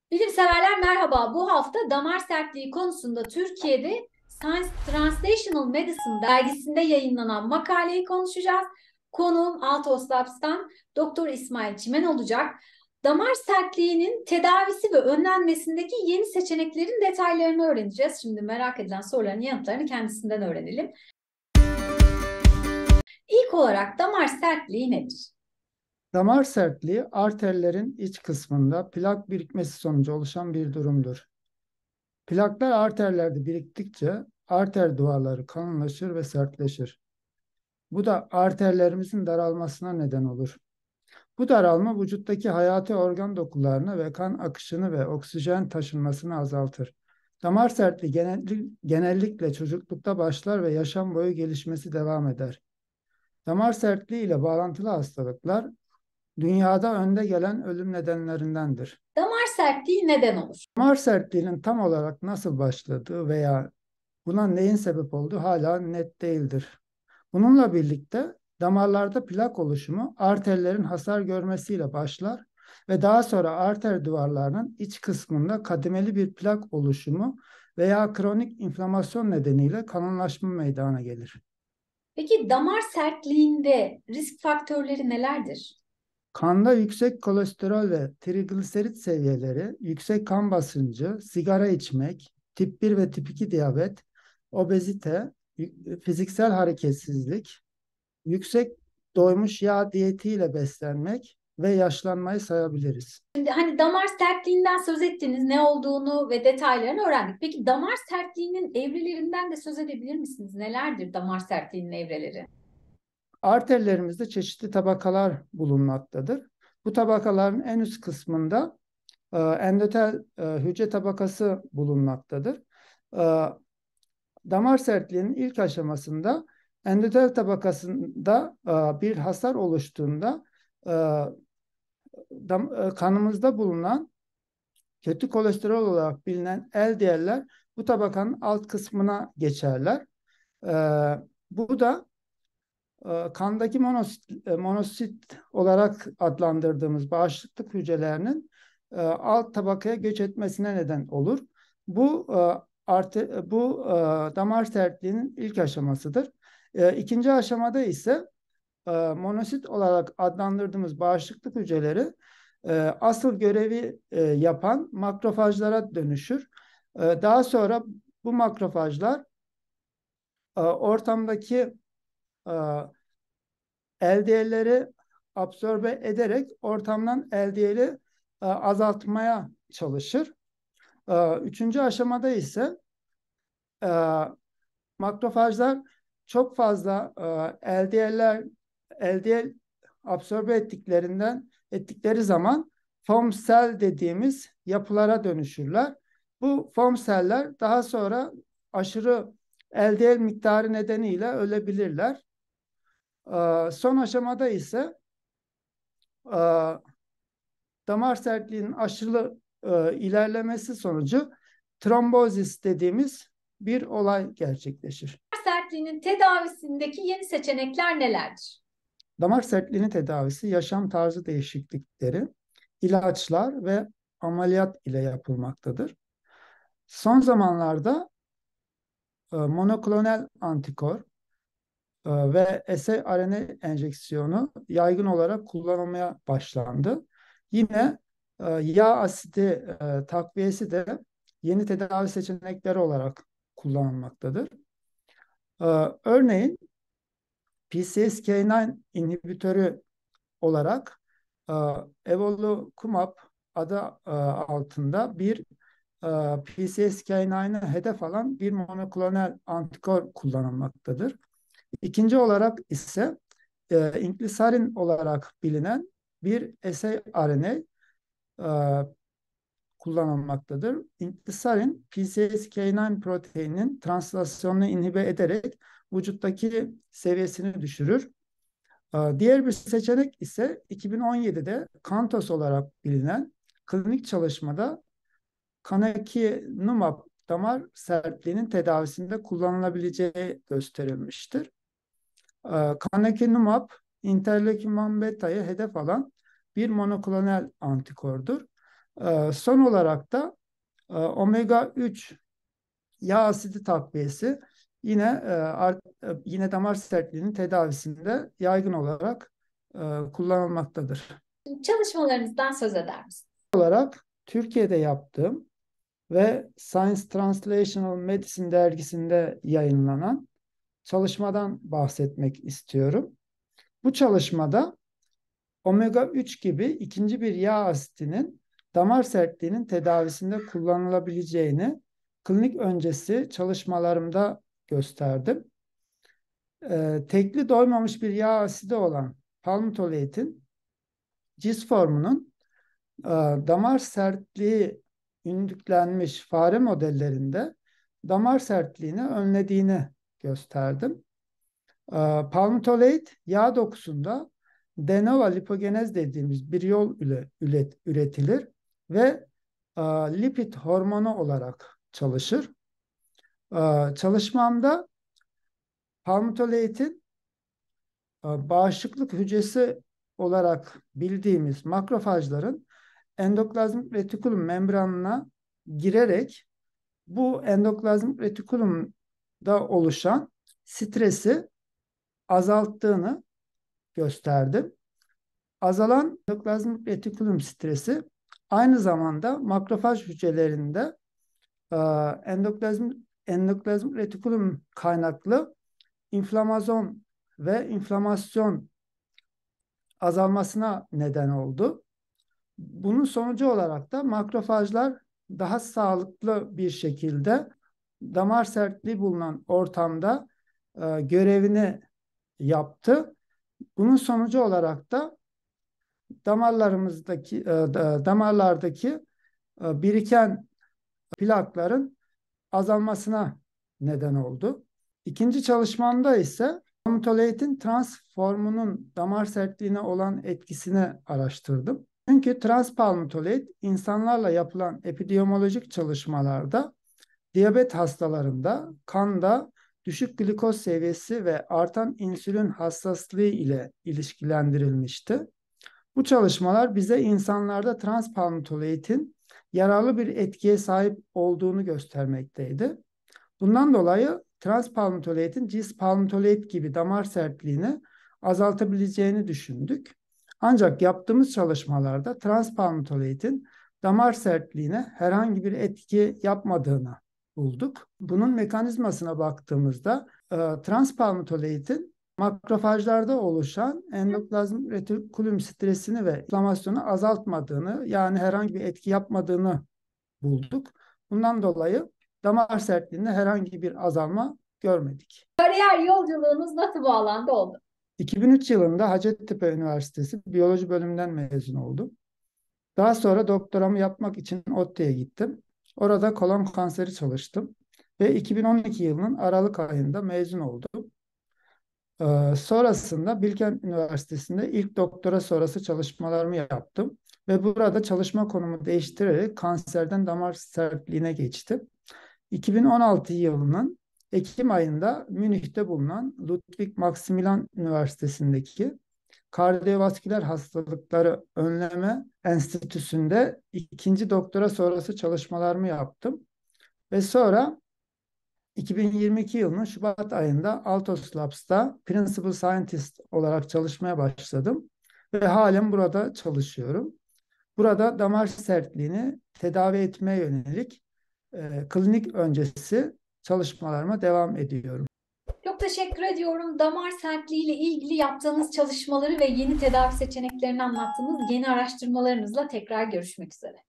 Bilimseverler merhaba. Bu hafta damar sertliği konusunda Türkiye'de Science Translational Medicine dergisinde yayınlanan makaleyi konuşacağız. Konuğum Altos Labs'tan Doktor İsmail Çimen olacak. Damar sertliğinin tedavisi ve önlenmesindeki yeni seçeneklerin detaylarını öğreneceğiz. Şimdi merak edilen soruların yanıtlarını kendisinden öğrenelim. İlk olarak damar sertliği nedir? Damar sertliği arterlerin iç kısmında plak birikmesi sonucu oluşan bir durumdur. Plaklar arterlerde biriktikçe arter duvarları kalınlaşır ve sertleşir. Bu da arterlerimizin daralmasına neden olur. Bu daralma vücuttaki hayati organ dokularını ve kan akışını ve oksijen taşınmasını azaltır. Damar sertliği genellikle çocuklukta başlar ve yaşam boyu gelişmesi devam eder. Damar sertliği ile bağlantılı hastalıklar dünyada önde gelen ölüm nedenlerindendir. Damar sertliği neden olur? Damar sertliğinin tam olarak nasıl başladığı veya buna neyin sebep olduğu hala net değildir. Bununla birlikte damarlarda plak oluşumu arterlerin hasar görmesiyle başlar ve daha sonra arter duvarlarının iç kısmında kademeli bir plak oluşumu veya kronik inflamasyon nedeniyle kalınlaşma meydana gelir. Peki damar sertliğinde risk faktörleri nelerdir? Kanda yüksek kolesterol ve trigliserit seviyeleri, yüksek kan basıncı, sigara içmek, tip 1 ve tip 2 diyabet, obezite, fiziksel hareketsizlik, yüksek doymuş yağ diyetiyle beslenmek ve yaşlanmayı sayabiliriz. Şimdi hani damar sertliğinden söz ettiniz, ne olduğunu ve detaylarını öğrendik. Peki damar sertliğinin evrelerinden de söz edebilir misiniz? Nelerdir damar sertliğinin evreleri? Arterlerimizde çeşitli tabakalar bulunmaktadır. Bu tabakaların en üst kısmında endotel hücre tabakası bulunmaktadır. E, Damar sertliğinin ilk aşamasında endotel tabakasında bir hasar oluştuğunda e, kanımızda bulunan kötü kolesterol olarak bilinen LDL'ler bu tabakanın alt kısmına geçerler. E, Bu da kandaki monosit olarak adlandırdığımız bağışıklık hücrelerinin alt tabakaya göç etmesine neden olur. Bu damar sertliğinin ilk aşamasıdır. İkinci aşamada ise monosit olarak adlandırdığımız bağışıklık hücreleri asıl görevi yapan makrofajlara dönüşür. Daha sonra bu makrofajlar ortamdaki e, LDL'leri absorbe ederek ortamdan LDL'i azaltmaya çalışır. Üçüncü aşamada ise e, makrofajlar çok fazla LDL absorbe ettikleri zaman foam cell dediğimiz yapılara dönüşürler. Bu foam seller daha sonra aşırı LDL miktarı nedeniyle ölebilirler. Son aşamada ise e, damar sertliğinin aşırı ilerlemesi sonucu trombozis dediğimiz bir olay gerçekleşir. Damar sertliğinin tedavisindeki yeni seçenekler nelerdir? Damar sertliğinin tedavisi yaşam tarzı değişiklikleri, ilaçlar ve ameliyat ile yapılmaktadır. Son zamanlarda monoklonal antikor ve siRNA enjeksiyonu yaygın olarak kullanılmaya başlandı. Yine yağ asidi takviyesi de yeni tedavi seçenekleri olarak kullanılmaktadır. E, Örneğin PCSK9 inhibitörü olarak e, evolocumab adı altında bir PCSK9'ı hedef alan bir monoklonal antikor kullanılmaktadır. İkinci olarak ise inklisarin olarak bilinen bir siRNA e, kullanılmaktadır. İnklisarin PCSK9 proteininin translasyonunu inhibe ederek vücuttaki seviyesini düşürür. Diğer bir seçenek ise 2017'de CANTOS olarak bilinen klinik çalışmada canakinumab damar sertliğinin tedavisinde kullanılabileceği gösterilmiştir. Canakinumab interleukin-1 beta'yı hedef alan bir monoklonal antikordur. Son olarak da omega 3 yağ asidi takviyesi yine damar sertliğinin tedavisinde yaygın olarak kullanılmaktadır. Çalışmalarınızdan söz eder misiniz? Olarak Türkiye'de yaptığım ve Science Translational Medicine dergisinde yayınlanan çalışmadan bahsetmek istiyorum. Bu çalışmada omega 3 gibi ikinci bir yağ asitinin damar sertliğinin tedavisinde kullanılabileceğini klinik öncesi çalışmalarımda gösterdim. Tekli doymamış bir yağ asidi olan palmitoleitin cis formunun damar sertliği ünlüklenmiş fare modellerinde damar sertliğini önlediğini gösterdim. Palmitoleit yağ dokusunda de novo lipogenez dediğimiz bir yol ile üretilir ve lipid hormonu olarak çalışır. Çalışmamda palmitoleitin bağışıklık hücresi olarak bildiğimiz makrofajların endoplazmik retikulum membranına girerek bu endoplazmik retikulumda oluşan stresi azalttığını gösterdim. Azalan endoplazmik retikulum stresi aynı zamanda makrofaj hücrelerinde endoplazmik retikulum kaynaklı inflammasyon ve inflamasyon azalmasına neden oldu. Bunun sonucu olarak da makrofajlar daha sağlıklı bir şekilde damar sertliği bulunan ortamda görevini yaptı. Bunun sonucu olarak da damarlardaki biriken plakların azalmasına neden oldu. İkinci çalışmamda ise palmitoleitin trans formunun damar sertliğine olan etkisini araştırdım. Çünkü trans palmitoleit insanlarla yapılan epidemiolojik çalışmalarda diyabet hastalarında kanda düşük glikoz seviyesi ve artan insülin hassaslığı ile ilişkilendirilmişti. Bu çalışmalar bize insanlarda trans palmitoleitin yararlı bir etkiye sahip olduğunu göstermekteydi. Bundan dolayı trans palmitoleitin cis palmitoleit gibi damar sertliğini azaltabileceğini düşündük. Ancak yaptığımız çalışmalarda trans palmitoleitin damar sertliğine herhangi bir etki yapmadığını bulduk. Bunun mekanizmasına baktığımızda trans palmitoleitin makrofajlarda oluşan endoplazmik retikulum stresini ve inflamasyonu azaltmadığını, yani herhangi bir etki yapmadığını bulduk. Bundan dolayı damar sertliğinde herhangi bir azalma görmedik. Kariyer yolculuğunuz nasıl bu alanda oldu? 2003 yılında Hacettepe Üniversitesi Biyoloji bölümünden mezun oldum. Daha sonra doktoramı yapmak için ODTÜ'ye gittim. Orada kolon kanseri çalıştım ve 2012 yılının Aralık ayında mezun oldum. Sonrasında Bilkent Üniversitesi'nde ilk doktora sonrası çalışmalarımı yaptım ve burada çalışma konumu değiştirerek kanserden damar sertliğine geçtim. 2016 yılının Ekim ayında Münih'te bulunan Ludwig Maximilian Üniversitesi'ndeki Kardiyovasküler Hastalıkları Önleme Enstitüsü'nde ikinci doktora sonrası çalışmalarımı yaptım. Ve sonra 2022 yılının Şubat ayında Altos Labs'ta Principal Scientist olarak çalışmaya başladım. Ve halen burada çalışıyorum. Burada damar sertliğini tedavi etmeye yönelik klinik öncesi çalışmalarıma devam ediyorum. Çok teşekkür ediyorum. Damar sertliği ile ilgili yaptığınız çalışmaları ve yeni tedavi seçeneklerini anlattığınız yeni araştırmalarınızla tekrar görüşmek üzere.